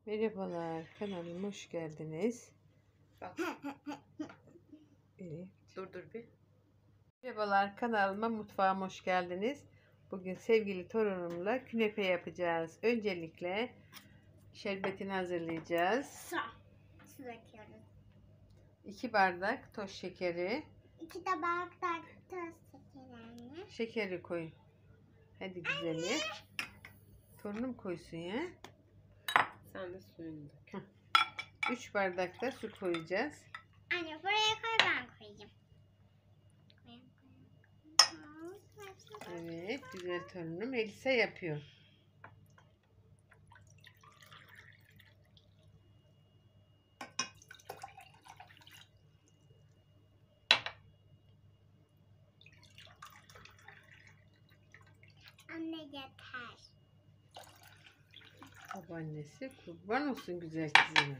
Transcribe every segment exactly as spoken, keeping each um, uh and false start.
Merhabalar, kanalıma hoş geldiniz. Bak. Evet. Dur dur bir. Merhabalar, kanalıma, mutfağıma hoş geldiniz. Bugün sevgili torunumla künefe yapacağız. Öncelikle şerbetini hazırlayacağız. Su. Su döküyoruz. iki bardak toz şekeri. İki tabak da toz şekerlerini. Şekeri koy. Hadi güzeli. Torunum koysun ya. Sen de suyunu dök. üç bardak da su koyacağız. Anne buraya koy, ben koyayım. Evet, güzel torunum. Elisa yapıyor. Anne yeter. Babaannesi kurban olsun güzel kızına.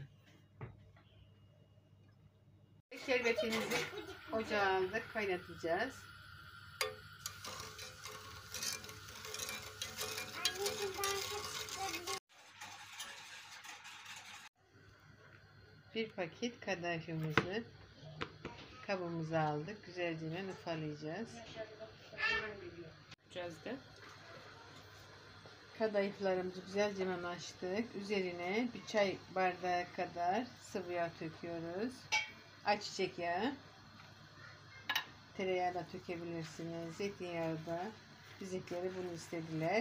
Şerbetimizi ocağa aldık, kaynatacağız. Anne buradan kaçırabilir. Bir paket kadayıfımızı kabımıza aldık. Güzelce ufalayacağız. Yapacağız da. Kadayıflarımızı güzelce açtık. Üzerine bir çay bardağı kadar sıvı yağ döküyoruz. Ayçiçek yağı. Tereyağı da dökebilirsiniz. Zeytinyağı da. Bizimkileri bunu istediler.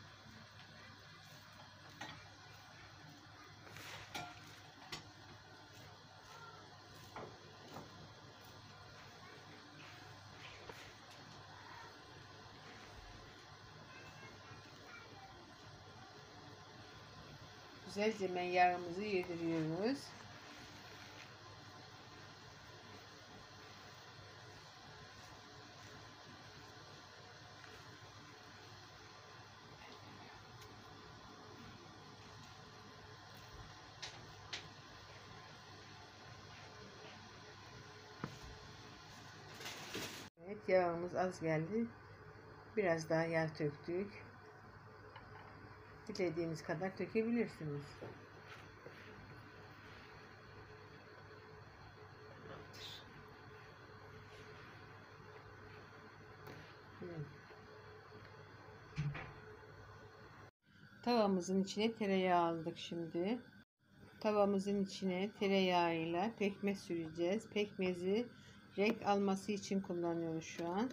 Güzelce yağımızı yediriyoruz. Evet, yağımız az geldi. Biraz daha yağ döktük. Dilediğiniz kadar dökebilirsiniz. Evet. Tavamızın içine tereyağı aldık şimdi. Tavamızın içine tereyağıyla pekmez süreceğiz. Pekmezi renk alması için kullanıyoruz şu an.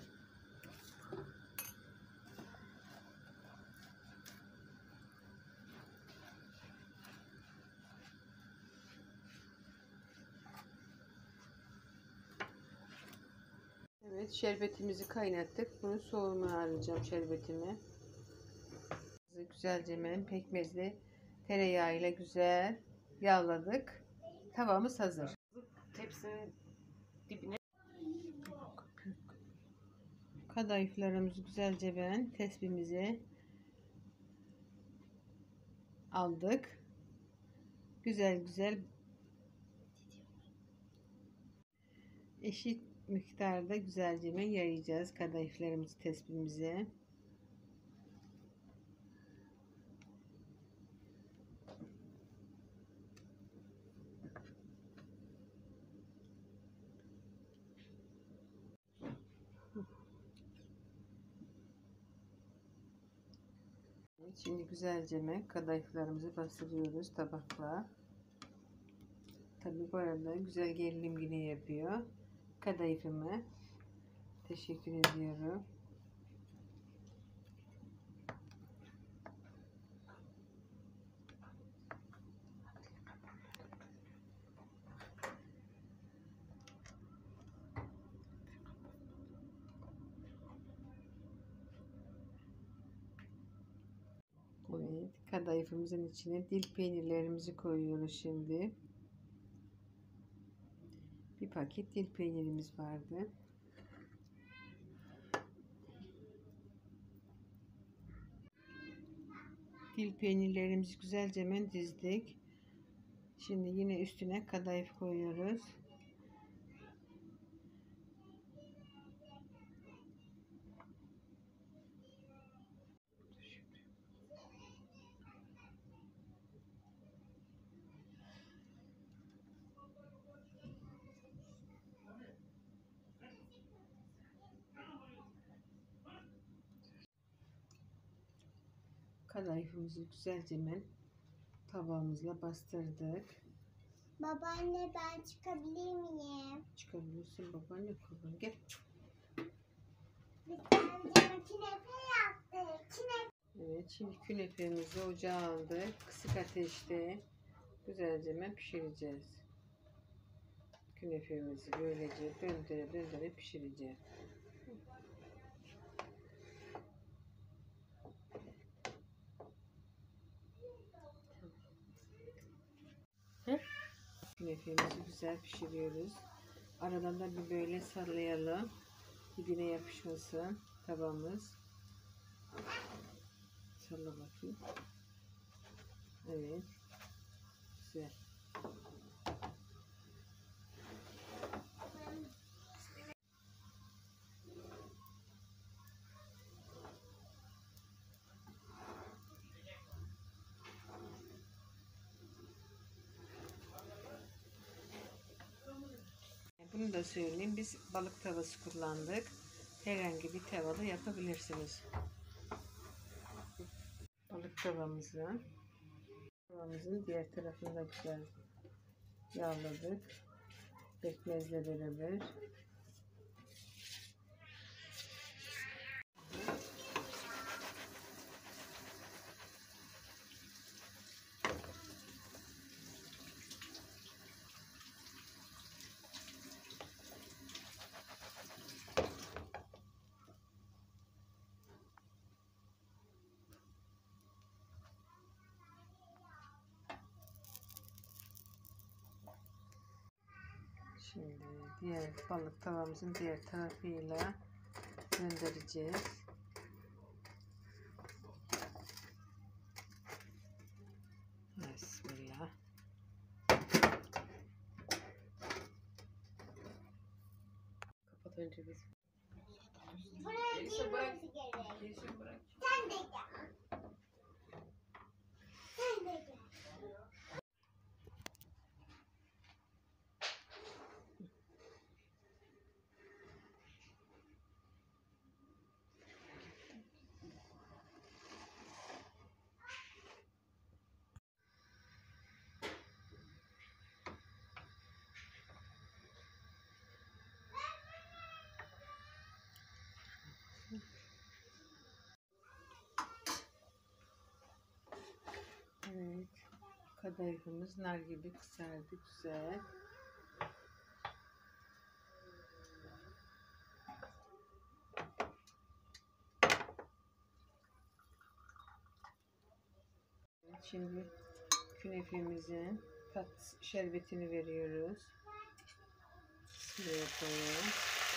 Evet, şerbetimizi kaynattık. Bunu soğumaya alacağım şerbetimi. Güzelce pekmezli tereyağıyla güzel yağladık. Tavamız hazır. Tepsinin dibine. Kadayıflarımızı güzelce ben tespimize aldık. Güzel güzel eşit miktarda güzelce yayacağız kadayıflarımızı tespimize. Şimdi güzelce kadayıflarımızı bastırıyoruz tabakla. Tabi bu arada güzel gelinim yine yapıyor. Kadayıfımı teşekkür ediyorum. Evet, kadayıfımızın içine dil peynirlerimizi koyuyoruz şimdi. Bir paket dil peynirimiz vardı. Dil peynirlerimizi güzelce hemen dizdik. Şimdi yine üstüne kadayıf koyuyoruz. Kadayıfımızı güzelce hemen tabağımızla bastırdık. Babaanne ben çıkabilir miyim? Çıkabilirsin babaanne kurban. Gel. Biz bence künefe yaptık. Künefe. Evet, şimdi künefemizi ocağa aldık. Kısık ateşte güzelce hemen pişireceğiz. Künefemizi böylece döndüre döndüre pişireceğiz. Künefemizi güzel pişiriyoruz. Aradan da bir böyle sallayalım. Dibine yapışmasın tabağımız. Salla bakayım. Evet. Güzel. Bunu da söyleyeyim. Biz balık tavası kullandık. Herhangi bir tavada yapabilirsiniz. Balık tavamızı tavamızın diğer tarafını da güzel yağladık. Pekmezle beraber. Şimdi diğer balık tavamızın diğer tarafıyla göndereceğiz. Bismillah. Kapat önce biz. Buraya Elisa bırak. girmesi gerek. Elisa bırak. Sen de gel. Sen de gel. Evet. Kadayıfımız nar gibi kızardı. Güzel. Şimdi künefemizin tat şerbetini veriyoruz. Şuraya koyalım.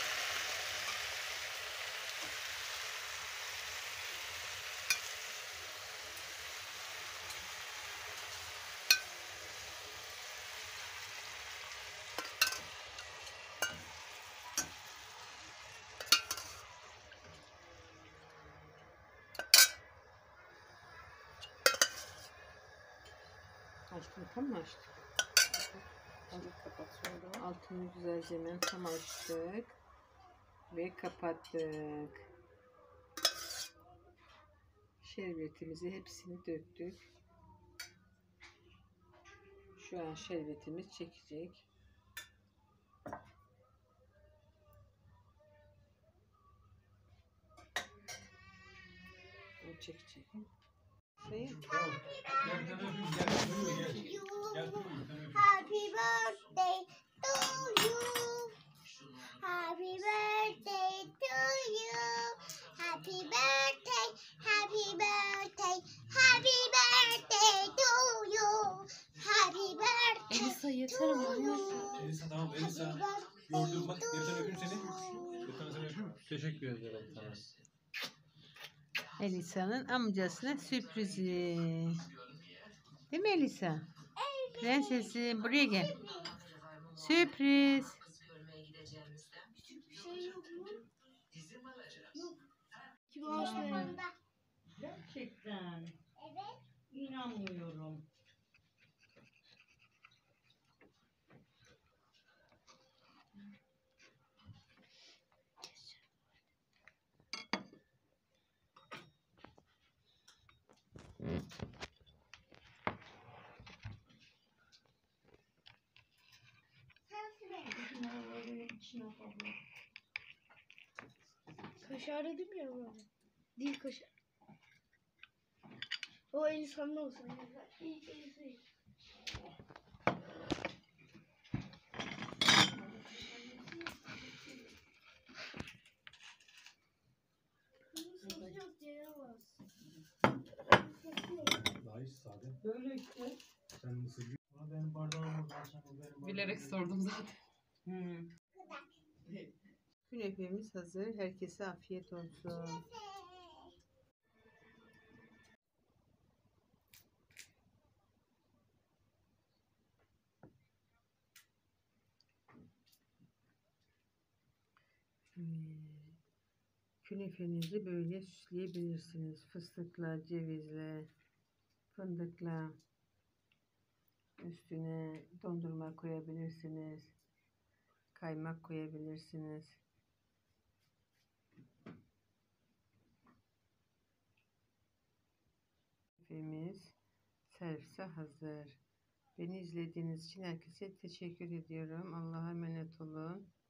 Açtım, tam mı açtık? Şimdi kapatıyorum. Altını güzelce hemen tam açtık ve kapattık. Şerbetimizi hepsini döktük. Şu an şerbetimiz çekecek. O çekecek. Sayın. Happy birthday to you. Happy birthday to you. Happy birthday, happy birthday, happy birthday to you. Happy birthday Elisa yeter to ama. you. Elisa tamam Elisa. Gördüm bak Gökhan öpeyim seni. Gökhan seni öpeyim mi? Teşekkür ederim sana. Elisa'nın amcasına sürprizi. Değil mi Elisa? Prensesim buraya gel. Sürpriz. Şey yok mu? Yok. Kim Gerçekten Evet. inanmıyorum. içine abla. Kaşar dedim ya böyle. Değil kaşar. O insanlı olsun. İyi, iyi, iyi. Sos yok diye var. Daha hiç sade. Böyle işte. Sen mısırcı. Ama benim bardağım orada. Sen o benim bardağım. Bilerek sordum zaten. Hmm. Künefemiz hazır. Herkese afiyet olsun. Evet. Künefenizi böyle süsleyebilirsiniz. Fıstıkla, cevizle, fındıkla. Üstüne dondurma koyabilirsiniz. Kaymak koyabilirsiniz. Künefemiz servise hazır. Beni izlediğiniz için herkese teşekkür ediyorum. Allah'a emanet olun.